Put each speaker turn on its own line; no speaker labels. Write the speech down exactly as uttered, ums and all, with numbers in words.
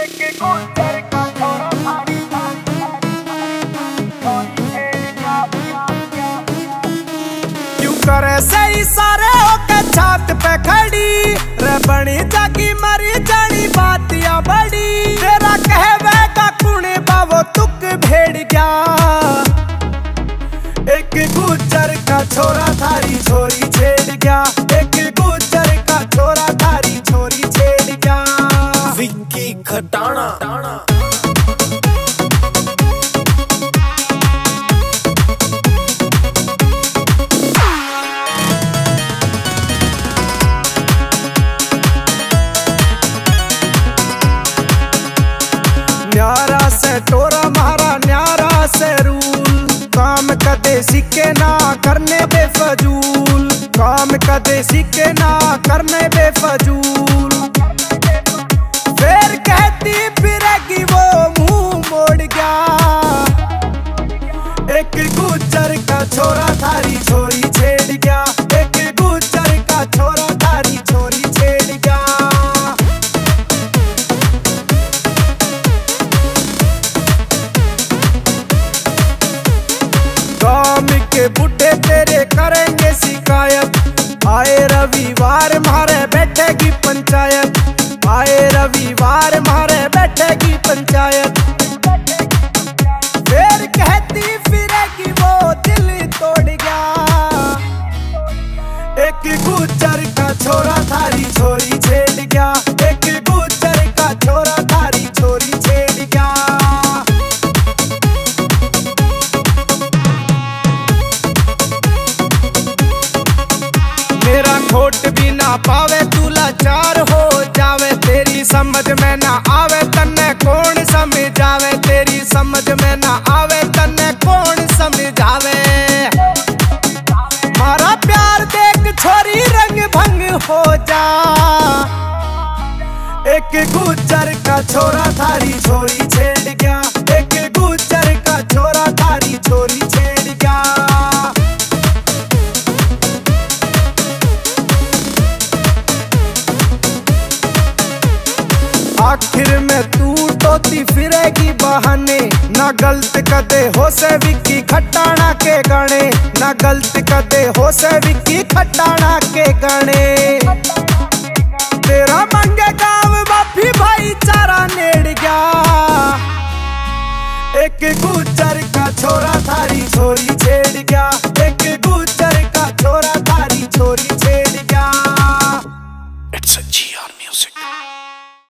करे सही सारे होके छात पे खड़ी रे बनी जागी मरी जानी बातियां बड़ी तेरा कहवे का कुणे बावो तुक भेड़ गया। एक गुजर का छोरा थारी छोरी छेड़ गया, एक गुजर का छोरा थारी छोरी छेड़ गया। विक्की खटाना न्यारा से टोरा मारा न्यारा से रूल, काम कदे सिक्के ना करने बेफजूल, काम कदे सिक्के ना करने बेफजूल। फिर कहती फिरेगी वो मुंह मोड़ गया। एक गुजर का छोरा थारी छोरी छेड़ गया, एक गुजर का छोरा थारी छोरी छेड़ गया। गाँव के बुढ़े तेरे करेंगे शिकायत, आए रविवार मारे बैठेगी पंचायत, आए रविवार मारे बैठेगी पंचायत। फिर कहती फिरेगी वो दिल तोड़ गया। एक गुजर का छोरा थारी छोरी छेड़ गया, एक गुजर का छोरा थारी छोरी छेड़ गया। मेरा खोट भी ना पावे तू लाचार हो जावे, तेरी समझ में ना आवे तन्ने कौन समझावे, तेरी समझ में ना आवे तन्ने कौन समझावे। मारा प्यार देख छोरी रंग भंग हो जा। एक गुजर का छोरा थारी छोरी छेड़ गया, एक गुजर का छोरा थारी छोरी छेड़ गया। आखिर में तू टोती फिरेगी बहाने, ना गलत कदे हो से विक्की खटाना के गाने, ना गलत कदे हो से विक्की खटाना के गाने। तेरा मंगे गाँव बापी भाईचारा नेड़ गया। एक गुजर का छोरा थारी छोरी छेड़ गया, एक गुजर का छोरा थारी छोरी छेड़ गया। It's a G R music.